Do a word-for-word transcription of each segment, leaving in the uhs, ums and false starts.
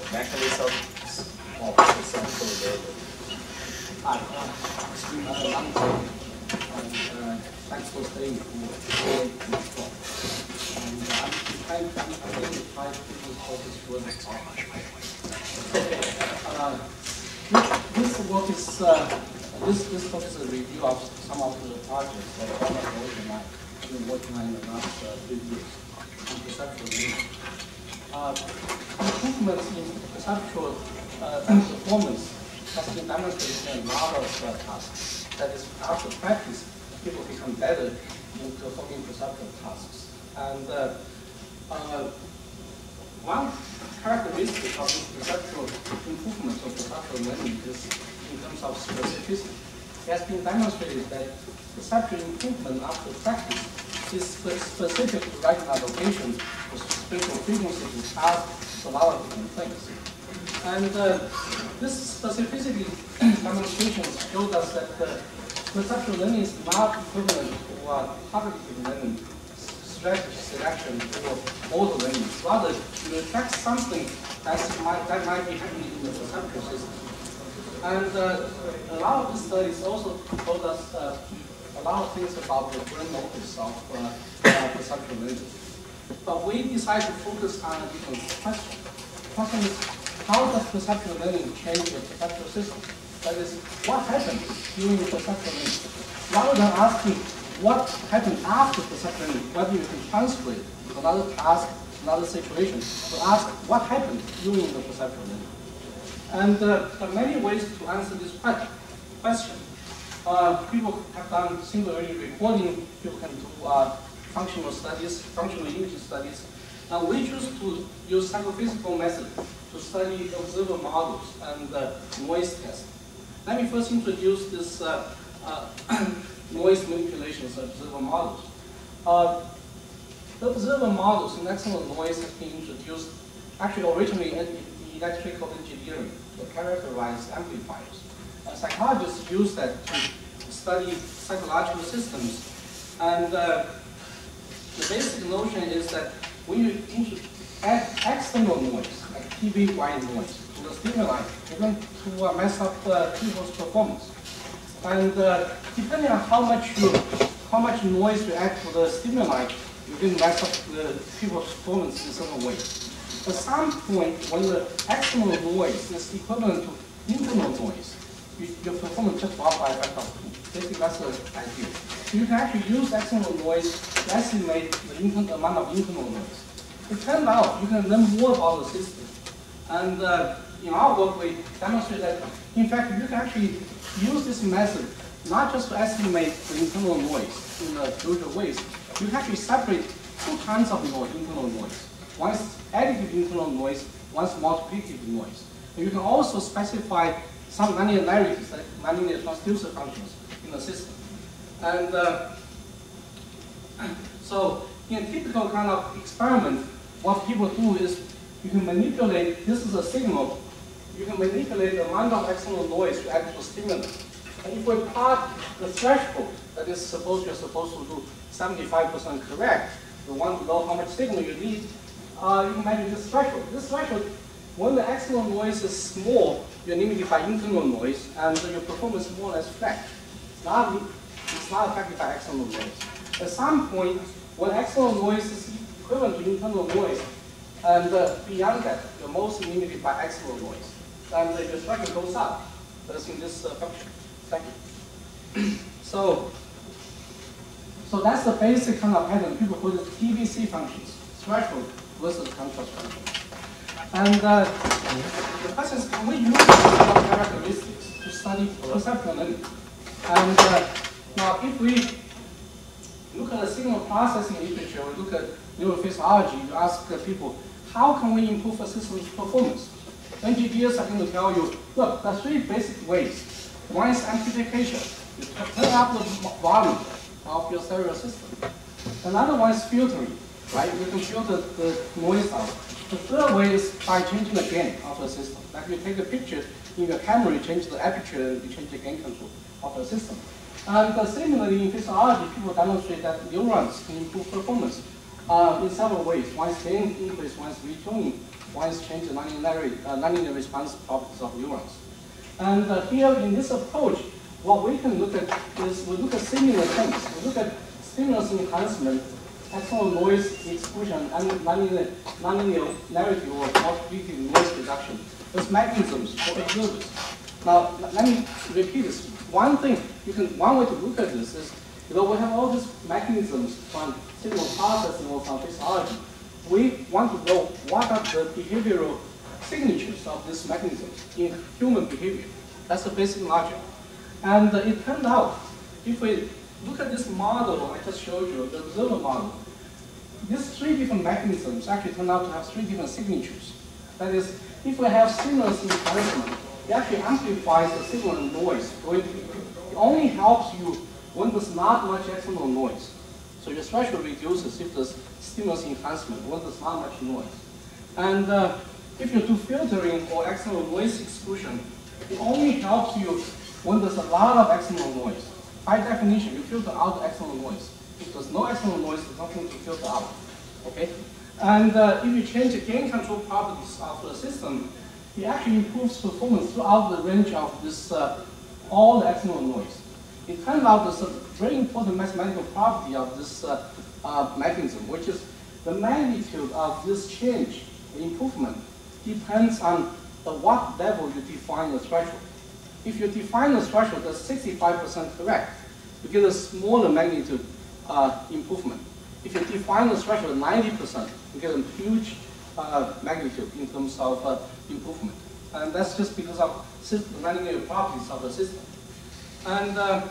mechanism of perceptual learning. Hi, uh, I'm Tom, and uh, thanks for staying for this talk. And uh, I'm trying to identify people's focus for the talk. Uh, this work is uh, this this talk is a review of some of the projects that Thomas Lloyd and I have been working on in the last uh, few years on perceptual learning. Uh, improvements in perceptual uh, performance has been demonstrated in a lot of uh, tasks. That is, after practice, people become better in performing perceptual tasks. And uh, uh, one characteristic of this perceptual improvement of perceptual learning is in terms of specificity. It has been demonstrated that perceptual improvement after practice is specific to right allocation for spatial frequency to task a lot of different things. And uh, this specificity demonstrations showed us that uh, perceptual learning is not equivalent to uh, cognitive learning, strategy selection, or model learning. Rather, you attract something that's might, that might be happening in the perceptual system. And uh, a lot of these studies also told us uh, a lot of things about the brain locus of uh, uh, perceptual learning. But we decided to focus on a different question. The question is, how does perceptual learning change the perceptual system? That is, what happened during the perceptual learning? Rather than asking what happened after perceptual learning, whether you can translate to another task, another situation, to ask what happened during the perceptual learning. And uh, there are many ways to answer this question. Uh, people have done singularity recording, people can do uh, functional studies, functional image studies. Now we choose to use psychophysical method to study observer models and uh, noise test. Let me first introduce this uh, uh, noise manipulations of observer models. Uh, the observer models in excellent noise have been introduced actually originally in electrical engineering to characterize amplifiers. Uh, psychologists use that to study psychological systems. And uh, the basic notion is that when you add external noise, like T V white noise, to the stimuli, you're going to uh, mess up uh, people's performance. And uh, depending on how much you, how much noise you add to the stimuli, you can mess up the people's performance in certain ways. At some point, when the external noise is equivalent to internal noise, you, your performance just drops by a factor of two. Basically, that's the idea. So you can actually use external noise to estimate the internal amount of internal noise. It turned out you can learn more about the system. And uh, in our work, we demonstrate that, in fact, you can actually use this method not just to estimate the internal noise in the usual ways. You can actually separate two kinds of noise, internal noise. One is additive internal noise, one is multiplicative noise. And you can also specify some nonlinearities, like nonlinear transducer functions in the system. And uh, so, in a typical kind of experiment, what people do is you can manipulate, this is a signal, you can manipulate the amount of external noise to add to a stimulus. And if we plot the threshold that is supposed you're supposed to do seventy-five percent correct, the one below how much signal you need, uh, you can imagine this threshold. This threshold, when the external noise is small, you're limited by internal noise, and your performance is more or less flat. It's not, it's not affected by external noise. At some point, when external noise is equivalent to internal noise, and uh, beyond that, you're mostly limited by external noise. And uh, your threshold goes up. That's in this uh, function. Thank you. so, so that's the basic kind of pattern. People call it T V C functions, threshold versus contrast function. And uh, the question is, can we use these characteristics to study perceptual learning? And uh, now, if we look at the signal processing literature, we look at neurophysiology, you ask the people, how can we improve a system's performance? Engineers are going to tell you, look, there are three basic ways. One is amplification. You turn up the volume of your stereo system. Another one is filtering, right? You can filter the noise out. The third way is by changing the gain of the system. Like you take a picture in your camera, you change the aperture, and you change the gain control of the system. And uh, similarly, in physiology, people demonstrate that neurons can improve performance. uh, in several ways. One is gain increase, one is retuning, one is change the nonlinear, uh, nonlinear response properties of neurons. And uh, here in this approach, what we can look at is we look at similar things. We look at stimulus enhancement, external noise exclusion, and nonlinear, nonlinearity or multiplicative noise reduction as mechanisms for observers. Now, let me repeat this. One thing, you can, one way to look at this is, you know, we have all these mechanisms from signal processing or from physiology. We want to know what are the behavioral signatures of these mechanisms in human behavior. That's the basic logic. And uh, it turned out, if we look at this model I just showed you, the observer model, these three different mechanisms actually turn out to have three different signatures. That is, if we have stimulus enhancement, it actually amplifies the signal and noise. So it, it only helps you when there's not much external noise. So your threshold reduces if there's stimulus enhancement, when there's not much noise. And uh, if you do filtering or external noise exclusion, it only helps you when there's a lot of external noise. By definition, you filter out the external noise. If there's no external noise, there's nothing to filter out. Okay? And uh, if you change the gain control properties of the system, it actually improves performance throughout the range of this, uh, all the external noise. It turned out there's a very important mathematical property of this uh, uh, mechanism, which is the magnitude of this change, the improvement, depends on at what level you define the threshold. If you define the threshold as sixty-five percent correct, you get a smaller magnitude uh, improvement. If you define the threshold ninety percent, you get a huge uh, magnitude in terms of uh, improvement. And that's just because of the nonlinear properties of the system. And uh,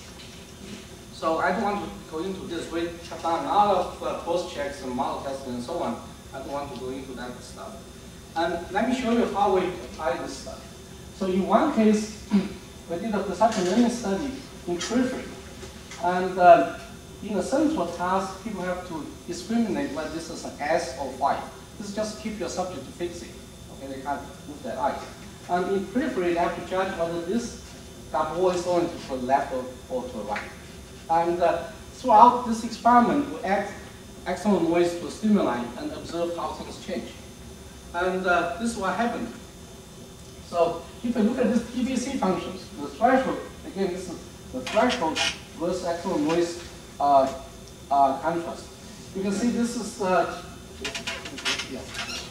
so I don't want to go into this. We have done a lot of uh, post checks and model testing and so on. I don't want to go into that stuff. And let me show you how we apply this stuff. So in one case, we did a perception learning study in periphery. And uh, in a central task, people have to discriminate whether this is an S or Y. This is just keep your subject fixing. Okay, they can't move their eyes. And in periphery, they have to judge whether this ball is going to the left or, or to the right. And uh, throughout this experiment, we add external noise to stimuli and observe how things change. And uh, this is what happened. So if you look at these P B C functions, the threshold, again, this is the threshold versus external noise uh, uh, contrast. You can see this is, uh, yeah.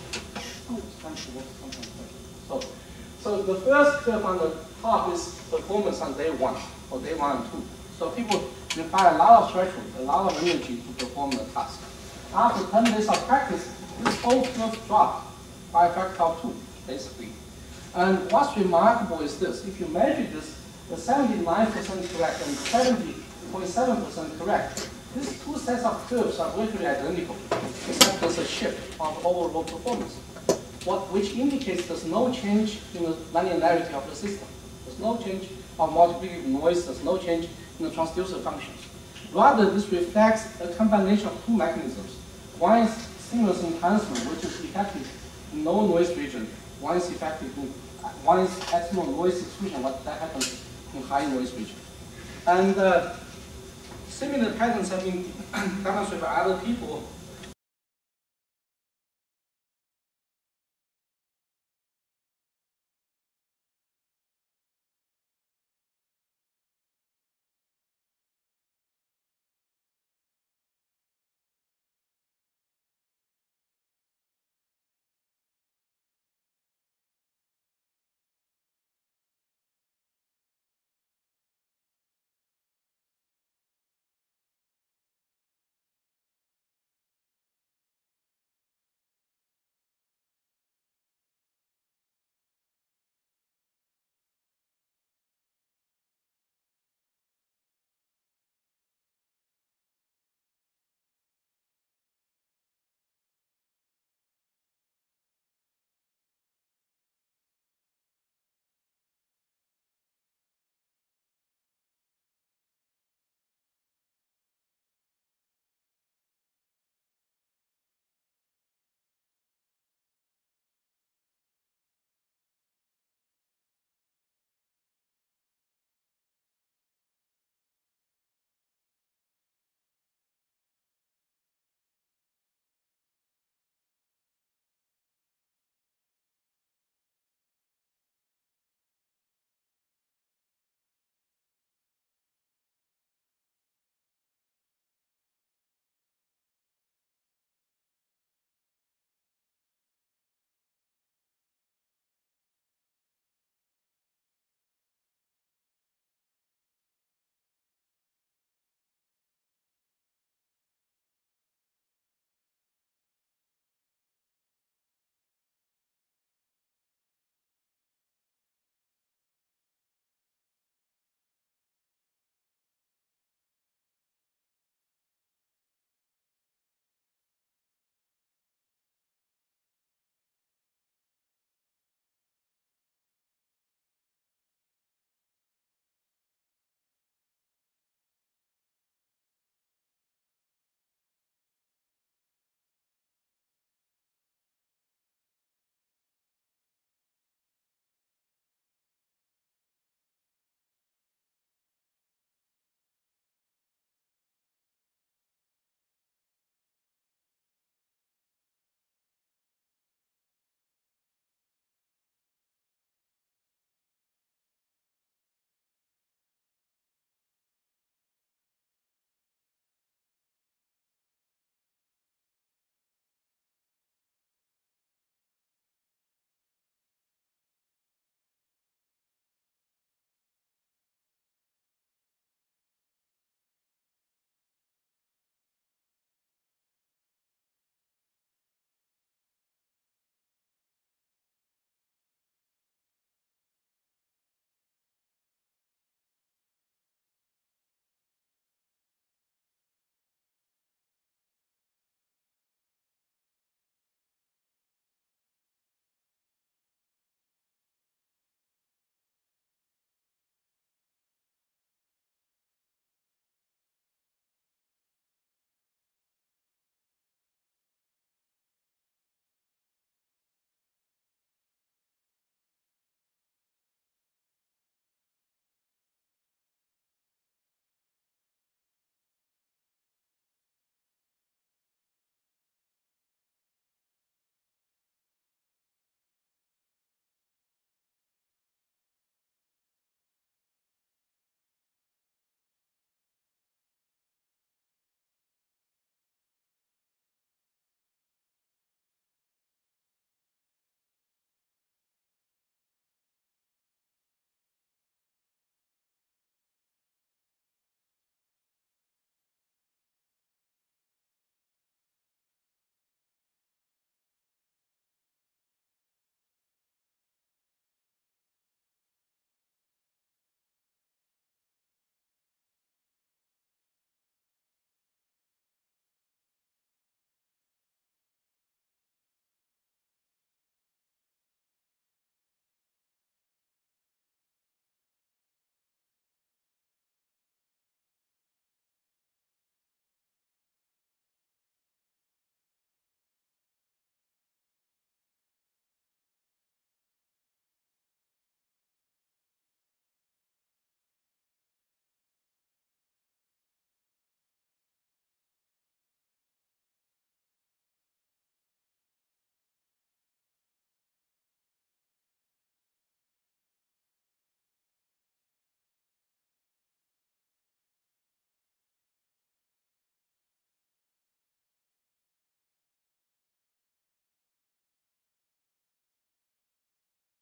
So, so the first curve on the top is performance on day one, or day one and two. So people require a lot of threshold, a lot of energy to perform the task. After ten days of practice, this whole curve dropped by a factor of two, basically. And what's remarkable is this. If you measure this, the seventy-nine percent correct and seventy point seven percent correct, these two sets of curves are virtually identical, except there's a shift of overall performance, what, which indicates there's no change in the linearity of the system. There's no change of multiplicative noise, there's no change in the transducer functions. Rather, this reflects a combination of two mechanisms. One is stimulus enhancement, which is effective in low noise region. One is effective in, one is external noise exclusion, what that happens in high noise region. And uh, similar patterns have been demonstrated by other people